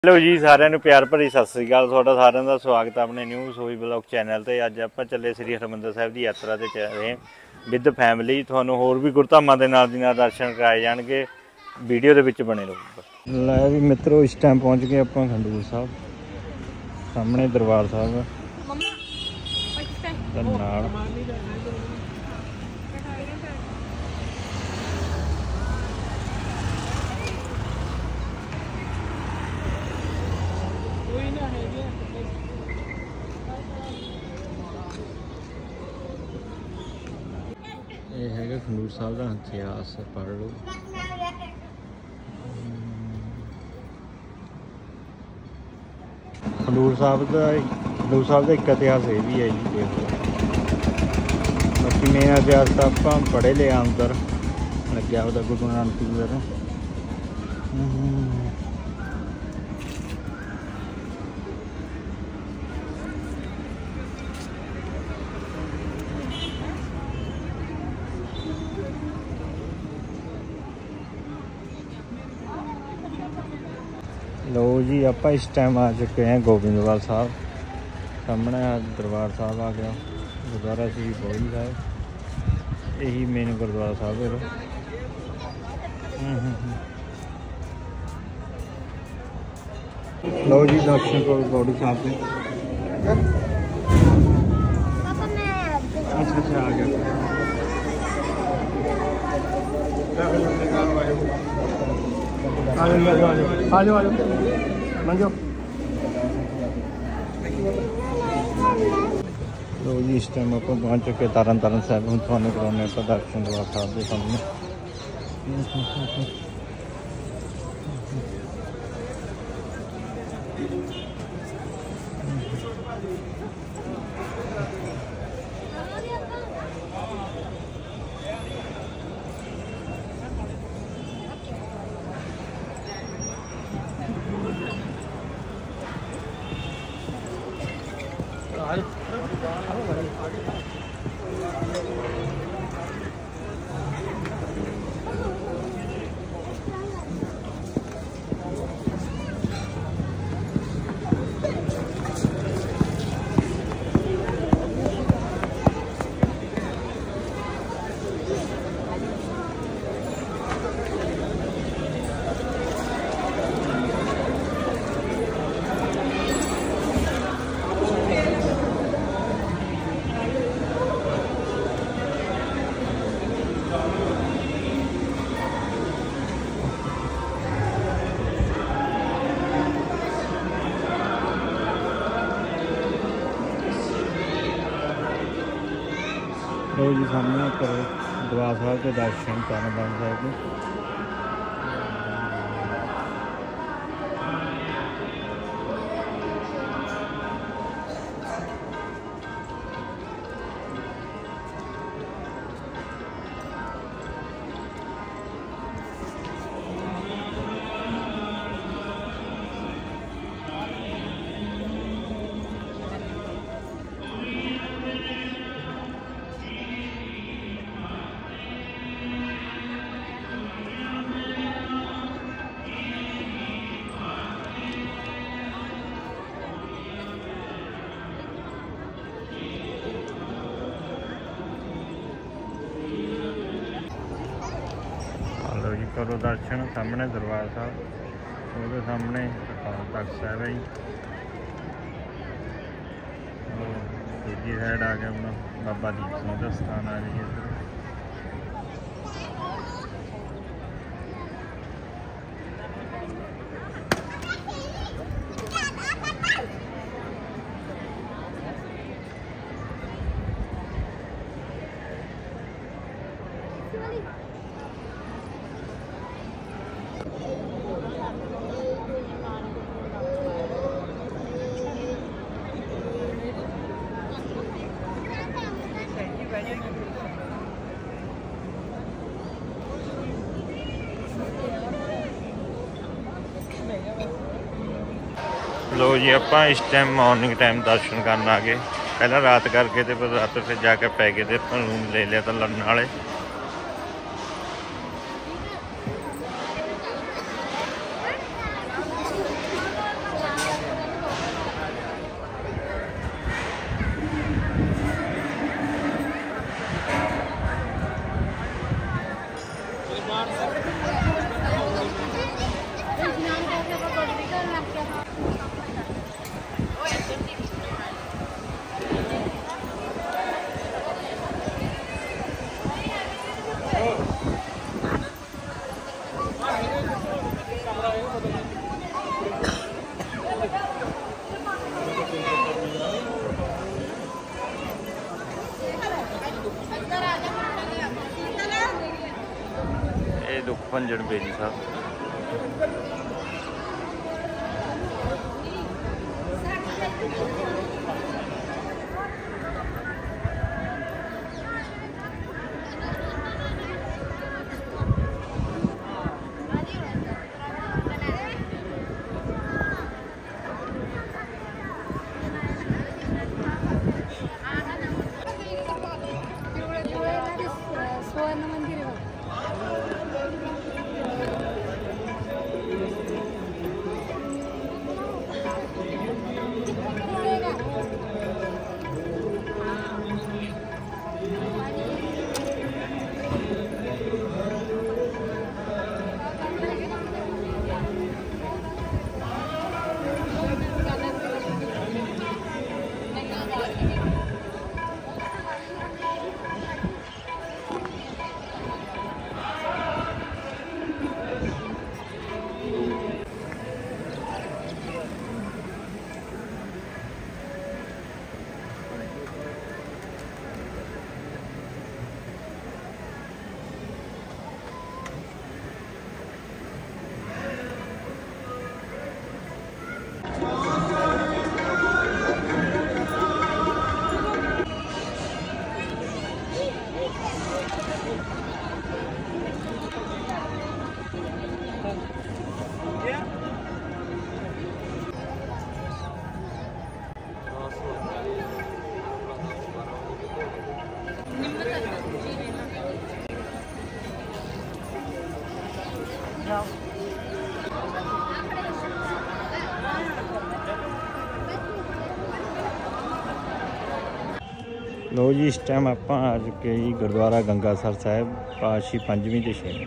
Hello जी सारिਆਂ ਨੂੰ प्यार भरी सत श्री अकाल। ਤੁਹਾਡਾ ਸਾਰਿਆਂ ਦਾ स्वागत है अपने न्यू सोई ब्लॉग चैनल ਤੇ। ਅੱਜ ਆਪਾਂ ਚੱਲੇ ਸ੍ਰੀ ਹਰਮੰਦਰ ਸਾਹਿਬ ਦੀ ਯਾਤਰਾ ਤੇ ਚੱਲ ਰਹੇ ਵਿਦ ਫੈਮਿਲੀ। ਤੁਹਾਨੂੰ ਹੋਰ ਵੀ ਗੁਰਧਾਮਾਂ ਦੇ ਨਾਲ ਦੀ ਨਾਲ ਦਰਸ਼ਨ ਕਰਾਏ ਜਾਣਗੇ, ਵੀਡੀਓ ਦੇ ਵਿੱਚ ਬਣੇ ਰਹੋ। ਲੈ ਵੀ ਮਿੱਤਰੋ, ਇਸ ਟਾਈਮ ਪਹੁੰਚ ਗਏ ਆਪਾਂ ਖੰਡੂਰ ਸਾਹਿਬ। ਸਾਹਮਣੇ ਦਰਬਾਰ ਸਾਹਿਬ ਤੇ ਨਾਲ ये है खंडूर साहब का इतिहास पढ़ लो। खंडूर साहब का एक इतिहास ये भी है जी। देखो बाकी मेन इतिहास तो आप पढ़े लिया अंदर लग्या होता गुरु नानक देव का। लो जी आप इस टाइम आ चुके हैं गोबिंदवाल साहब। सामने दरबार साहब आ गया, गुरुद्वारा श्री गोबिंद साहब, यही मेन गुरुद्वारा साहब है। लो जी दर्शन करो गौड़ी साहब से। अच्छा आ गया। आजो मंजो। लो जी इस टाइम आप पहुँच चुके तरन तारण साहब। हम थानू कराने दर्शन दरबार साहब के सामने। लो जी सामने करो दरबार साहब के दर्शन तरन तारण साहब के। करो दर्शन सामने दरबार साहब, वो सामने अकाल तख्त साहब है जी। दूसरी साइड आ गया अपना बाबा दीप सिंह का स्थान आ गया इधर। लो जी आप इस टाइम मॉर्निंग टाइम दर्शन करने आ गए। पहला रात करके तो रात फिर जाके पै गए थे, रूम ले लिया तो लड़ने वाले। ਭੰਜਣ ਬੇਰੀ ਸਾਹਿਬ। लो जी इस टाइम आप आ चुके जी गुरुद्वारा गंगासर साहिब पातशाही 5वीं ते 6वीं।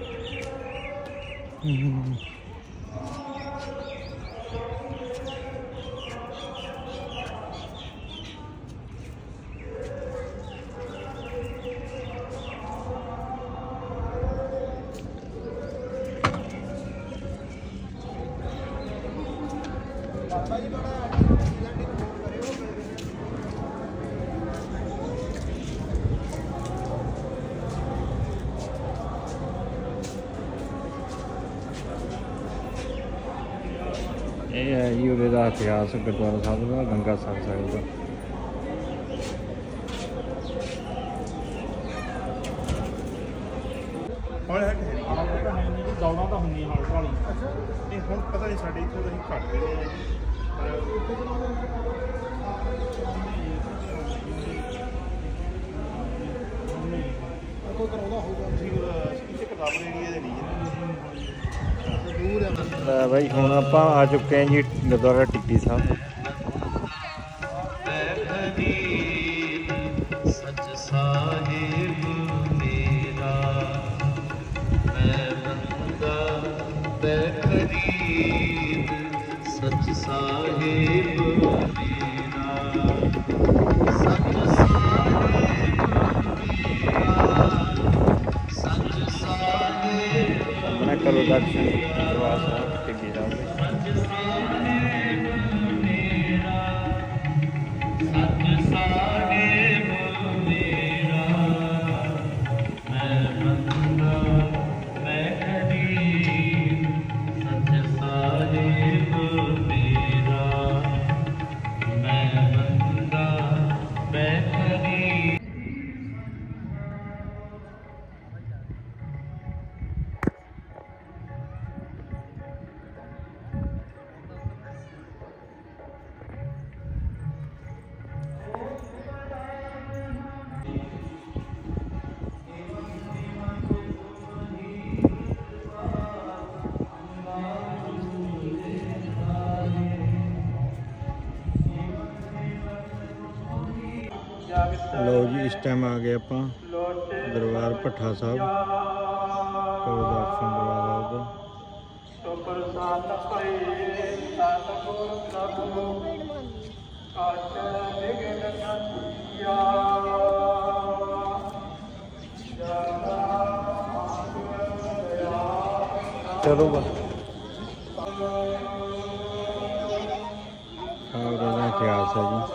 ਇਹ ਹੈ ਜੀ ਉਹਦੇ ਦਾ ਇਤਿਹਾਸ ਗੁਰਦੁਆਰਾ ਸਾਹਿਬ ਦਾ ਗੰਗਾਸਰ ਸਾਹਿਬ ਦਾ। ਦੌੜਾਂ ਤਾਂ ਹੁੰਦੀਆਂ ਹਾਲ ਭਾਲੀ। ਇਹ ਹੁਣ ਪਤਾ ਨਹੀਂ ਸਾਡੇ ਇੱਥੇ ਤਾਂ ਅਸੀਂ ਘੱਟ ਰਹੇ ਹਾਂ ਕੋਈ ਕਰਾਉਂਦਾ ਹੋਊਗਾ ਤੁਸੀਂ ਇੱਥੇ ਕਿਤਾਬ ਏਰੀਆ ਦੇ ਨਹੀਂ भाई हुण आपां आ चुके हैं जी गुरुद्वारा टिक्की साहब। सच साहिब मेरा मैं बंदा बेखरीद सच साहिब मेरा सच साहिब मेरा सच साहिब अपना करो दर्शन दरबार साहब टिक्की साहब के। लो जी इस टाइम आ गए आप दरबार भट्ठा साहब करो दर्शन दरबार साहब चलो बस इतिहास है जी।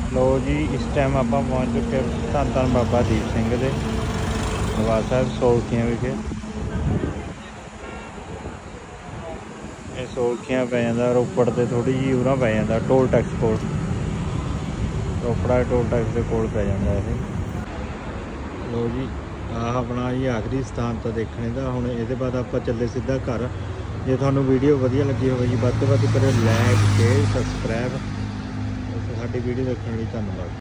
लो जी इस टाइम आप पहुँच चुके धन धन बाबा दीप सिंह दे दरबार साहिब सोलखियां विखे। ये सोलखियां पै जांदा रोपड़ ते थोड़ी जी उरा पै जांदा टोल टैक्स कोल, रोपड़ा टोल टैक्स के कोल पै जांदा ये। लो जी आह अपना जी आखिरी स्थान तो देखने का। हुण इहदे बाद आप चले सीधा घर। जे तुहानूं वीडियो वधिया लगी होवे जी वध तो वध करो लाइक शेयर सबसक्राइब। साडी वीडियो देखने लई धन्नवाद।